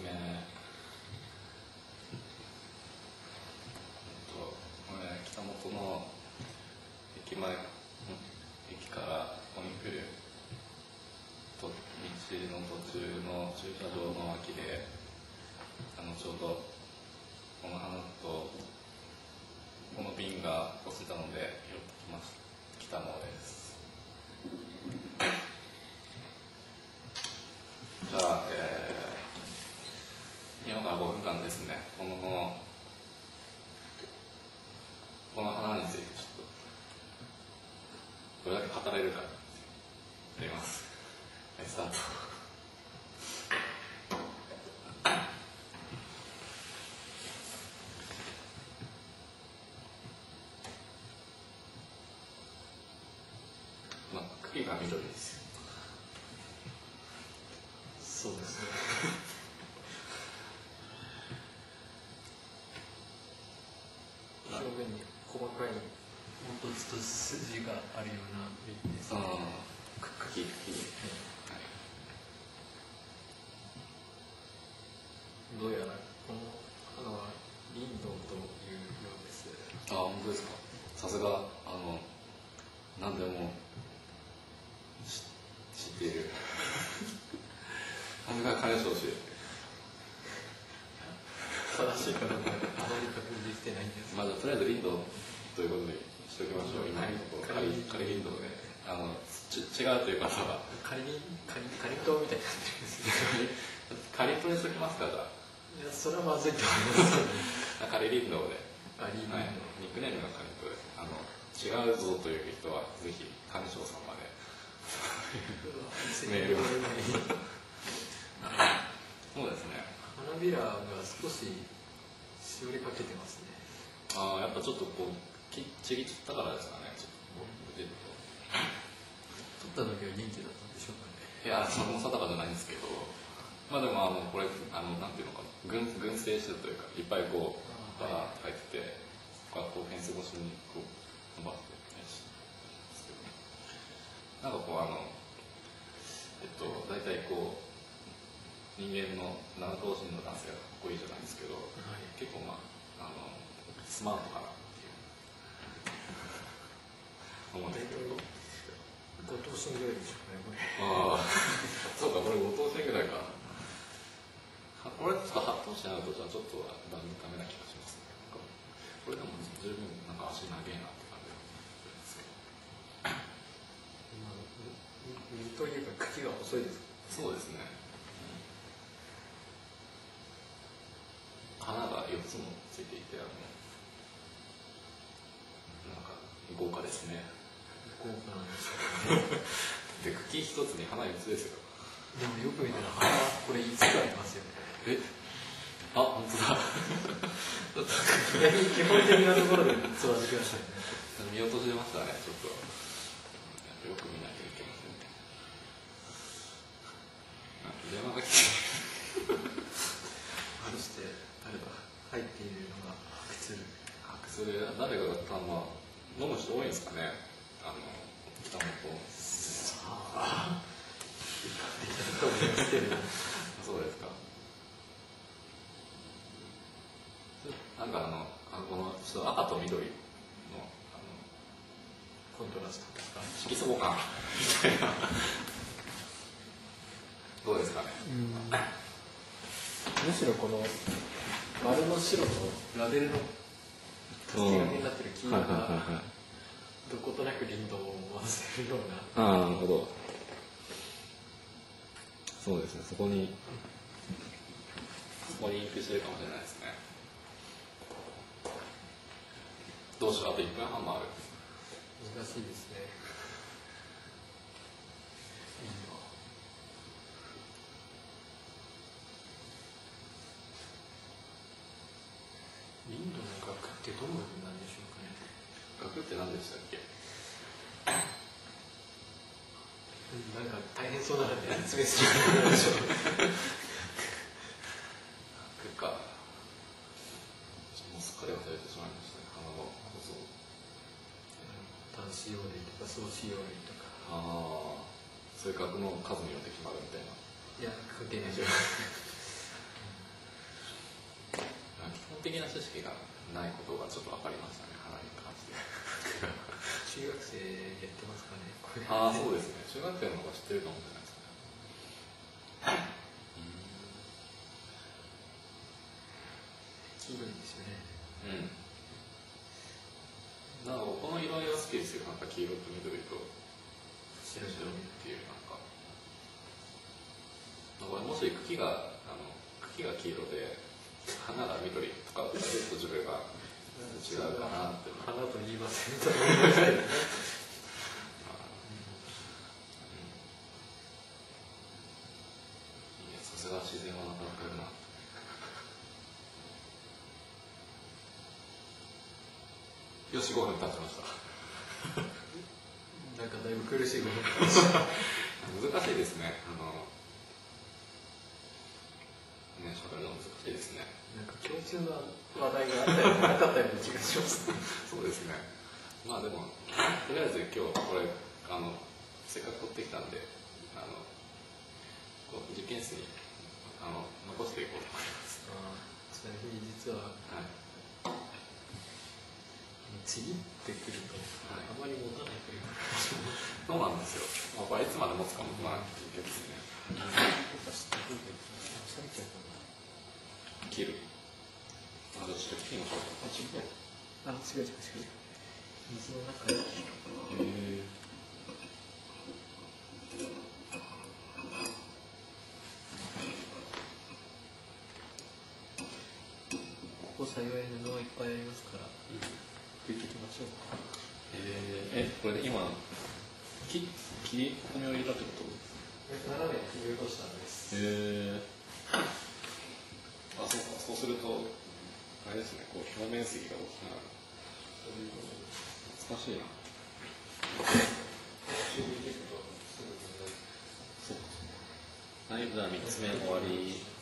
北本の駅前、駅からここに来る道の途中の駐車場の脇で、ちょうどこの花とこの瓶が落ちたので拾ってきたものです。じゃあ、今から5分間ですね、この花についてちょっとどれだけ語れるかやります。はい、スタート。茎が緑です。 そうですね。表面に細かい凹凸と筋があるような瓶ですね。 茎、 どうやらこの花はリンドウというようです。 本当ですか。さすが何でも知っている。さすが金賞手。 正しいかどうかあまり確認できてないんです。 まあ、とりあえずリンドウということにしておきましょう。今のところ仮リンドウで違うという方は仮リンドウみたいになってるんですね。 仮とにしときますか。じゃあいや、それはまずいと思いますけど、ね、 仮リンドウで、 リンドウ、 ニックネームが仮とで違うぞという人はぜひ金賞さんまでメールを。そうですね。 花びらが少ししおりかけてますね。 やっぱちょっとこうちぎったからですかね。ちょっと取った時は元気だったんでしょうかね。 いや、それも定かじゃないんですけど、まあでもこれなんていうのかな、群生してるというか、いっぱいこうバーって入ってて、こうフェンス越しにこう伸ばしてですけど、なんかこう大体こう人間の7頭身の男性がかっこいいじゃないですけど、結構スマートかなっていう思うんですけど。 5頭身ぐらいでしょうね、これ。 そうか、これ5頭身ぐらいか。これちょっと8頭身あるとちょっとダメな気がしますね。これでも十分なんか足長えなって感じがするんですけど。 実というか茎が細いですか。 そうですね。花が4つもついていて、なんか豪華ですね。 豪華なんですよね。 で、茎一つに花4つですよ。 でもよく見たら花これ5つありますよね。 本当だ。 基本的なところで育ててくださいね。 見落としましたね、ちょっと。よく見ないといけませんね。電話が来て。 そして誰か入っているのがそれ誰が飲む人多いんですかね。北本。そうですか。なんかこのちょっと赤と緑のコントラストですか。 色相関みたいな。どうですかね。 むしろこの丸の白とラベルの助け書きになってる黄色がどことなくリンドウを思わせるような。 なるほど。そうですね。そこにリンクしてるかもしれないですね。どうしよう、あと1分半もある。 難しいですね。リンドの額ってどうなんでしょうかね。 額って何でしたっけ。 なんか大変そうなので説明するでしょう。 額か。もうすっかり忘れてしまいましたね。花の構造。 単子葉類とか総子葉類とか。 それ額の数によって決まるみたいな。 いや、関係ないでしょう。 的な知識がないことがちょっと分かりましたね、花に関して。 中学生やってますかね、これ。 ああ、そうですね。中学生の方が知ってるかもしれないですね。 黄色いんですよね。 なんかこの色合いは好きですよ。なんか黄色と緑と白っていう、なんかもし茎が黄色で花が緑とかちょっと自分が違うかなって。 花と言いませんと思いましたよね。 さすが自然はなかなかやるな。よし、5分経ちました。 なんかだいぶ苦しい5分経ちました。 難しいですね。喋るの難しいですね。 なんか共通の話題があったりなかったような気がしますね。 そうですね。まあでも、とりあえず今日これ、せっかく取ってきたんで、実験室に残していこうと思います。 ちなみに実は、ちぎってくると、あまり持たないというか。 そうなんですよ。これいつまで持つかもまあ結局ですね。切る。じゃあちょっと切りましょうか。 違う。水の中に。ここ幸い布はいっぱいありますから、拭いていきましょう。 これで今切り込みを入れたってこと？ 斜めに切り落としたんです。 そうか。そうするとあれですね、こう表面積が大きくなる。難しいな。そうか。はい、じゃあ3つ目終わり。